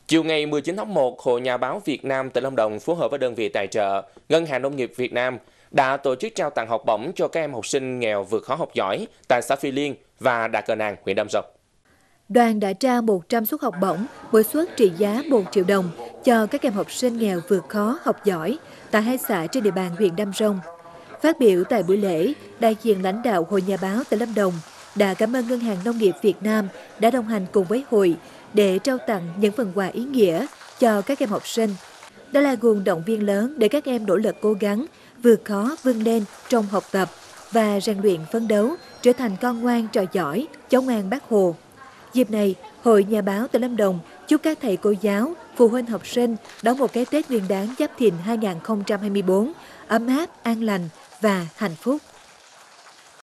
Chiều ngày 19 tháng 1, Hội Nhà báo Việt Nam tỉnh Lâm Đồng phối hợp với đơn vị tài trợ, Ngân hàng Nông nghiệp Việt Nam đã tổ chức trao tặng học bổng cho các em học sinh nghèo vượt khó học giỏi tại xã Phi Liên và Đạ Cờ Nàng, huyện Đam Rông. Đoàn đã trao 100 suất học bổng, mỗi suất trị giá 1 triệu đồng cho các em học sinh nghèo vượt khó học giỏi tại 2 xã trên địa bàn huyện Đam Rông. Phát biểu tại buổi lễ, đại diện lãnh đạo Hội Nhà báo tỉnh Lâm Đồng đã cảm ơn Ngân hàng Nông nghiệp Việt Nam đã đồng hành cùng với hội để trao tặng những phần quà ý nghĩa cho các em học sinh. Đó là nguồn động viên lớn để các em nỗ lực cố gắng, vượt khó vươn lên trong học tập và rèn luyện phấn đấu trở thành con ngoan trò giỏi, cháu ngoan Bác Hồ. Dịp này, Hội Nhà báo tỉnh Lâm Đồng chúc các thầy cô giáo, phụ huynh học sinh đón một cái Tết Nguyên đán Giáp Thìn 2024 ấm áp, an lành và hạnh phúc.